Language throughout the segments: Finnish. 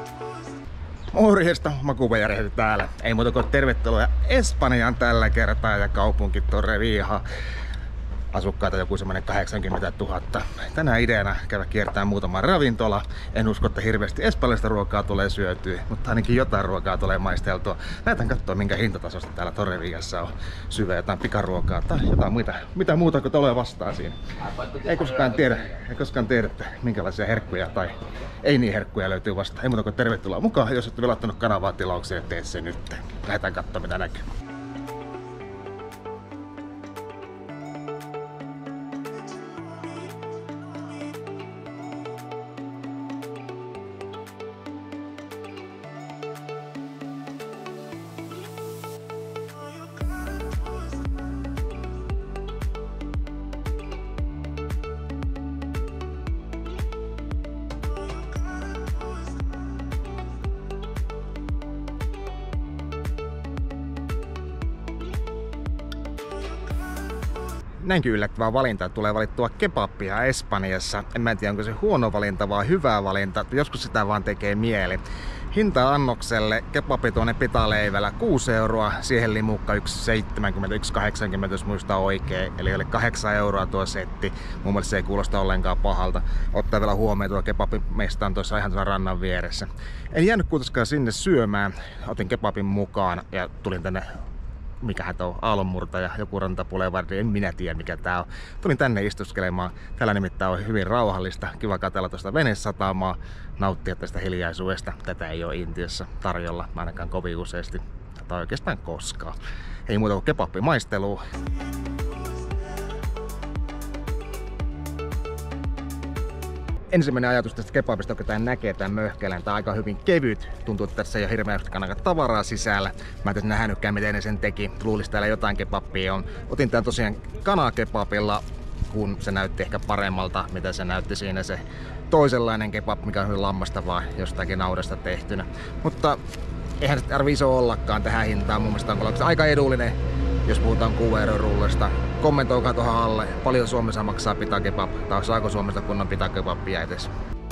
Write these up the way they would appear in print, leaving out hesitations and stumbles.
Morjesta, Makuupäjärjestö täällä. Ei muuta kuin tervetuloa Espanjaan tällä kertaa ja kaupunki Torrevieja. Asukkaita joku semmonen 80 000. Tänään ideana käydä kiertämään muutama ravintola. En usko, että hirveästi espanjalaista ruokaa tulee syötyä, mutta ainakin jotain ruokaa tulee maisteltua. Lähdetään katsoa, minkä hintatasosta täällä Torreviejassa on. Syödä jotain pikaruokaa tai jotain mitä muuta kuin tulee vastaan siinä. Ei koskaan tiedä, että minkälaisia herkkuja tai ei niin herkkuja löytyy vastaan. Ei muuta kuin tervetuloa mukaan. Jos ette vielä ottanut kanavaa tilaukseen, tee se nyt. Lähdetään katsoa, mitä näkyy. Näinkin yllättävää valinta, että tulee valittua kebabia Espanjassa. En tiedä, onko se huono valinta vai hyvä valinta. Joskus sitä vaan tekee mieli. Hinta annokselle kebabi tuonne pitaleivällä 6 €, siihen limukka 1,70, 1,80 jos muistaa oikein. Eli oli 8 € tuo setti. Mun mielestä se ei kuulosta ollenkaan pahalta. Ottaa vielä huomioon tuo kebabimesta on tuossa ihan tuossa rannan vieressä. En jäänyt kuitenkaan sinne syömään. Otin kebabin mukaan ja tulin tänne. Mikähän tuo aallonmurtaja, joku rantapulevardi, en minä tiedä mikä tää on. Tulin tänne istuskelemaan. Täällä nimittäin on hyvin rauhallista. Kiva katsella tuosta venesatamaa, nauttia tästä hiljaisuudesta. Tätä ei ole Intiassa tarjolla, ainakaan kovin useasti. Tai oikeastaan koskaan. Ei muuta kuin kebabbimaistelua. Ensimmäinen ajatus tästä kebabista, kun tää näkee tämän möhkelän, tää on aika hyvin kevyt. Tuntuu, että tässä ei ole hirveästi tavaraa sisällä. Mä en nähnytkään, miten ne sen teki. Luulis täällä jotain kebabia on. Otin tän tosiaan kanakebabilla, kun se näytti ehkä paremmalta, mitä se näytti siinä se toisenlainen kebab, mikä on hyvin lammastavaa jostakin naudasta tehtynä. Mutta eihän se tarvii iso ollakaan tähän hintaan. Mun mielestä on aika edullinen, jos puhutaan 6 € rullasta. Kommentoikaa tuohon alle, paljon Suomessa maksaa pitakebab, tai saako Suomesta kunnon pitakebabia edes.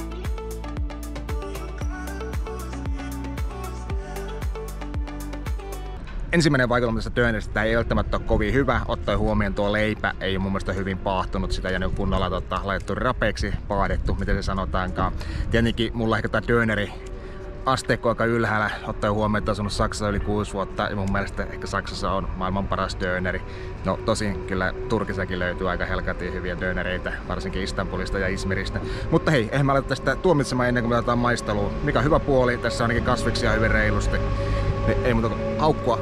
Ensimmäinen vaikutelma tästä döneristä ei välttämättä ole kovin hyvä, ottaen huomioon tuo leipä ei ole mun mielestä hyvin paahtunut, sitä ei ole kunnolla laitettu rapeeksi, paadettu, miten se sanotaankaan. Tietenkin mulla ehkä tää döneri asteikko aika ylhäällä, ottaen huomioon, että on asunut Saksassa yli 6 vuotta ja mun mielestä ehkä Saksassa on maailman paras döneri. No tosin kyllä Turkissakin löytyy aika helkatin hyviä dönereitä, varsinkin Istanbulista ja Izmiristä. Mutta hei, eihän mä aloita tästä tuomitsemaan ennen kuin me otetaan maisteluun. Mikä on hyvä puoli, tässä on ainakin kasviksia hyvin reilusti. Ei muuta kuin haukkua.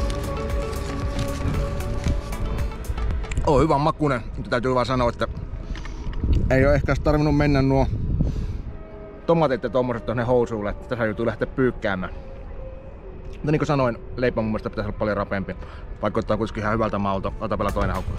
On hyvän makuinen, mutta täytyy vaan sanoa, että ei ole ehkä tarvinnut mennä nuo tomatit ja tommoset tuonne housuille. Tässä joutuu lähteä pyykkäämään. Mutta niin kuin sanoin, leipä mun mielestä pitäisi olla paljon rapeampi. Vaikka ottaa kuitenkin ihan hyvältä maulta. Ota vielä toinen haukku.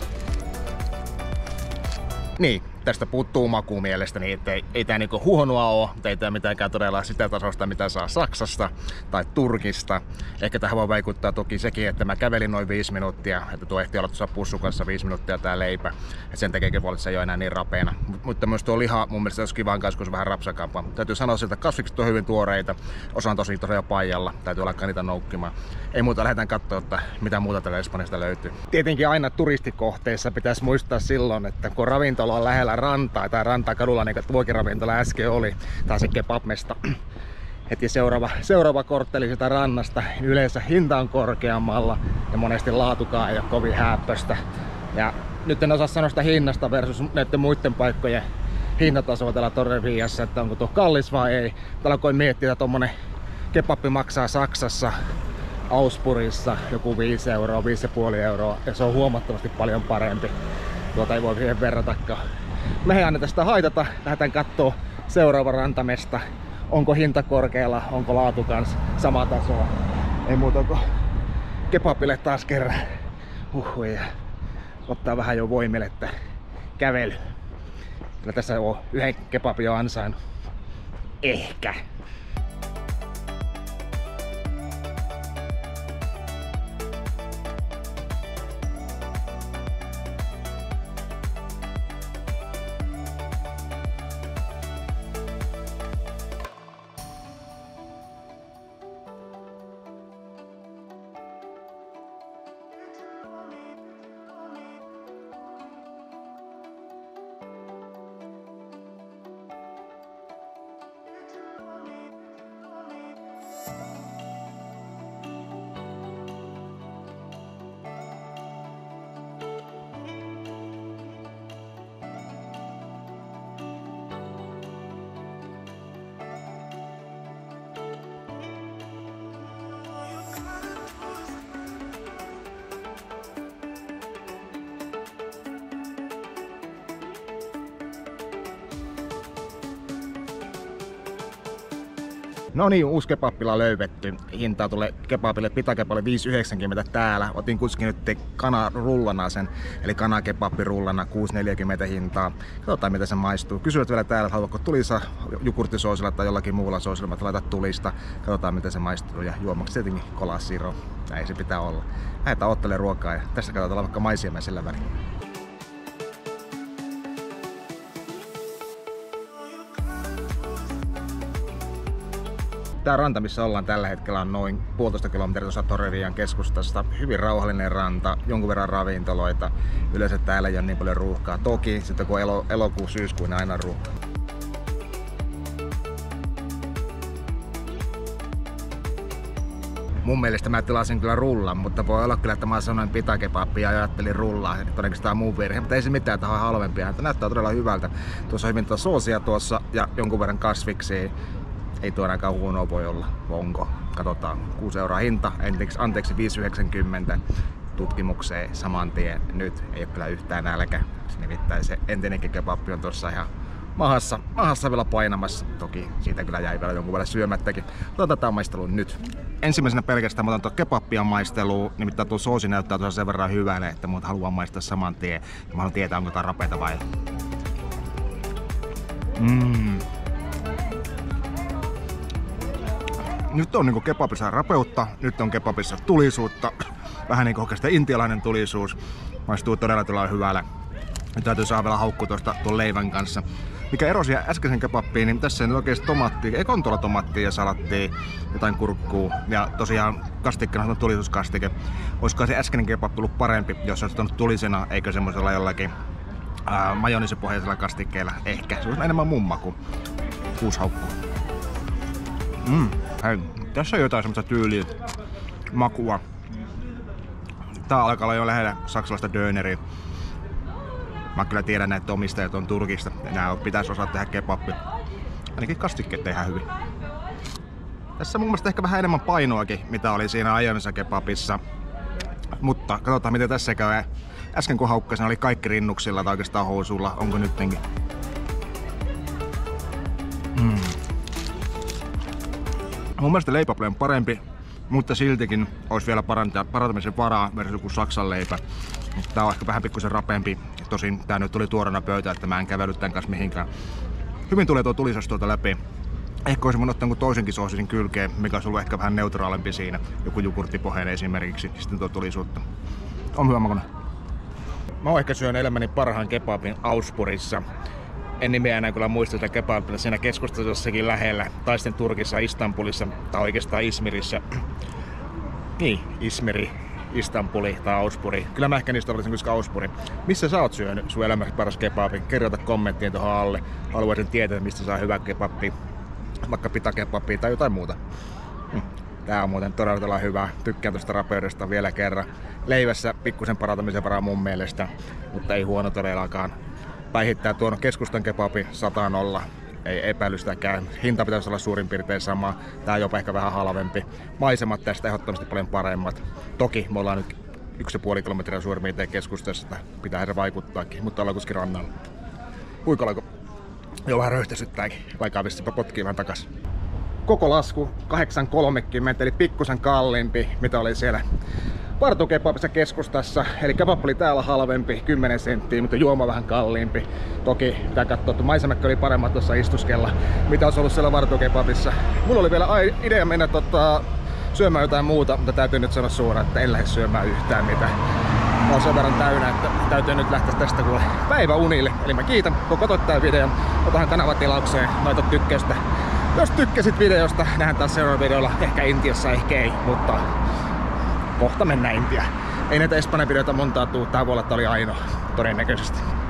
Niin, tästä puuttuu maku mielestäni, että ei tää niinku huonoa oo, mutta ei tää mitenkään todella sitä tasosta, mitä saa Saksasta tai Turkista. Ehkä tähän voi vaikuttaa toki sekin, että mä kävelin noin 5 minuuttia, että tuo ehti olla tuossa pussun kanssa 5 minuuttia tää leipä. Et sen takia se ei ole enää niin rapeena. Mutta myös tuo liha mun mielestä olisi kivaan kanssa, kun se vähän rapsakampaa. Täytyy sanoa siltä, että kasvikset on hyvin tuoreita, osa on tosi paijalla, täytyy alkaa niitä noukkimaan. Ei muuta, lähdetään katsoa, että mitä muuta täällä Espanjasta löytyy. Tietenkin aina turistikohteissa pitäisi muistaa silloin, että kun ravintola on lähellä rantaa tai rantakadulla, niin kuin vuokiravintola äsken oli, tai se kebabmesta, heti seuraava kortteli sitä rannasta, yleensä hinta on korkeammalla ja monesti laatukaan ei ole kovin hääppöstä. Ja nyt en osaa sanoa sitä hinnasta versus näiden muiden paikkojen hinnatasoa täällä Torreviejassa, että onko tuo kallis vai ei. Täällä alkoi miettiä, että tommonen kebabbi maksaa Saksassa, Augsburgissa joku 5 €, 5,5 € ja se on huomattavasti paljon parempi. Tuota ei voi siihen verratakaan. Me ei anneta sitä haitata, lähdetään kattoo seuraava rantamesta. Onko hinta korkealla, onko laatu kans sama tasoa. Ei muuta kuin kebabille taas kerran. Ottaa vähän jo voimille, että kävely. Kyllä tässä on yhden kebabin jo ansainnut. Ehkä. No niin, uusi kebappila löydetty. Hintaa tulee kebabille, pitakeballe 5,90 täällä. Otin kuitenkin nyt kanarullana sen, eli kanakebabbirullana 6,40 hintaa. Katsotaan mitä se maistuu. Kysyvät vielä täällä, että haluatko tulisa jogurttisoosilla tai jollakin muulla soosilla, mutta laita tulista. Katsotaan mitä se maistuu ja juomaksi tietenkin Cola Zero. Näin se pitää olla. Lähdetään ottelemaan ruokaa ja tässä katsotaan vaikka maisiemeä sillä välillä. Tää ranta, missä ollaan tällä hetkellä, on noin 1,5 kilometriä tuossa Torreviejan keskustasta. Hyvin rauhallinen ranta, jonkun verran ravintoloita. Yleensä täällä ei ole niin paljon ruuhkaa. Toki sitten kun elokuu, syyskuu, niin aina ruuhkaa. Mun mielestä mä tilasin kyllä rullan, mutta voi olla kyllä, että mä sanoin pitakebappia ja ajattelin rullaa. Todennäköisesti tää on mun virhe, mutta ei se mitään, tää on halvempia. Tää näyttää todella hyvältä. Tuossa on hyvin soosia tuossa ja jonkun verran kasviksia. Ei tuo ainakaan huonoa voi olla. Onko? Katsotaan. 6 € hinta. Anteeksi 5,90 tutkimukseen saman tien. Nyt ei ole kyllä yhtään nälkä. Nimittäin se entinenkin kebabbi on tuossa ihan mahassa vielä painamassa. Toki siitä kyllä jäi vielä jonkun verran syömättäkin. Otetaan tätä maistelua nyt. Ensimmäisenä pelkästään mä otan tuo kebabbia maisteluun. Nimittäin tuo soosi näyttää tuossa sen verran hyvälle, että mä haluan maistaa saman tien. Ja mä haluan tietää, onko tää rapeeta vai. Nyt on niinku kebabissa rapeutta, nyt on kebabissa tulisuutta. Vähän niinku oikeastaan intialainen tulisuus. Maistuu todella hyvällä. Nyt täytyy saada vielä haukkua tuon leivän kanssa. Mikä erosi äskeisen kebabbiin, niin tässä ei nyt oikeesti tomaattia, ei on tuolla tomaattia ja salattia, jotain kurkkuu. Ja tosiaan kastikkena on tulisuuskastike. Olisiko se äskeinen kebab tullut parempi, jos olisi ottanut tulisena, eikö semmoisella jollakin majoneesipohjaisella kastikkeella? Ehkä. Se olisi enemmän mun maku. 6 haukkuu. Hei, tässä on jotain semmoista tyyliä, makua. Tää alkaa olla jo lähellä saksalaista döneriä. Mä kyllä tiedän näitä omistajat on Turkista. Nää pitäisi osaa tehdä kebabbi. Ainakin kastikkeet tehdään hyvin. Tässä mun mielestä ehkä vähän enemmän painoakin, mitä oli siinä aiemmassa kebabissa. Mutta katsotaan miten tässä käy. Äsken kun haukkasin oli kaikki rinnuksilla tai oikeastaan housuilla. Onko nyttenkin? Mun mielestä leipäple on parempi, mutta siltikin olisi vielä parantamisen varaa versus joku Saksan leipä. Tää on ehkä vähän pikkusen rapeampi. Tosin tää nyt tuli tuorena pöytään, että mä en kävellyt tän kanssa mihinkään. Hyvin tulee tuo tulisas tuolta läpi. Ehkä olisi mun ottanut toisenkin soosin kylkeen, mikä olisi ollut ehkä vähän neutraalempi siinä. Joku jogurttipohjainen esimerkiksi, sitten tuo tulisuutta. On hyvä makuinen. Mä oon ehkä syön elämäni parhaan kebabin Auspurissa. En nimeä enää kyllä muista sitä kebabilla siinä keskustassa jossakin lähellä. Tai sitten Turkissa, Istanbulissa tai oikeastaan Izmirissä. Niin, Izmiri, Istanbuli tai Auspuri. Kyllä mä ehkä niistä olisin koska Auspuri. Missä sä oot syönyt sun elämäsi paras kebabin? Kirjoita kommenttiin tuohon alle. Haluaisin tietää, mistä saa hyvä kebabbi. Vaikka pitakebabbia tai jotain muuta. Tää on muuten todella hyvä. Tykkään tuosta rapeudesta vielä kerran. Leivässä pikkusen parantamisen varaa mun mielestä. Mutta ei huono todellakaan. Päihittää tuon keskustan kebabi 100 €. Ei epäilystäkään. Hinta pitäisi olla suurin piirtein sama. Tää on jopa ehkä vähän halvempi. Maisemat tästä ehdottomasti paljon paremmat. Toki me ollaan nyt 1,5 kilometriä suurin piirtein keskustassa. Pitää se vaikuttaakin, mutta ollaan kuitenkin rannalla. Puikollaanko? Joo, vähän röyhtäisyttääkin. Laikaa vissiin potkii vähän takas. Koko lasku 8,30 eli pikkusen kalliimpi, mitä oli siellä partukebabissa keskustassa. Eli kebab oli täällä halvempi, 10 senttiä, mutta juoma vähän kalliimpi. Toki pitää katsoa, että maisemakki oli paremmat tuossa istuskella, mitä olisi ollut siellä vartukebabissa. Mulla oli vielä idea mennä syömään jotain muuta, mutta täytyy nyt sanoa suoraan, että en lähde syömään yhtään mitään. Mä oon sen verran täynnä, että täytyy nyt lähteä tästä kuule päiväunille. Eli mä kiitän, kun katsoit tää videon. Otahan kanavatilaukseen, laita tykkäystä. Jos tykkäsit videosta, nähdään taas seuraavalla videolla. Ehkä Intiassa, ehkä ei, mutta kohta mennään Intiaan. Ei näitä Espanjan videoita montaa tuu, tää voi olla, että oli ainoa todennäköisesti.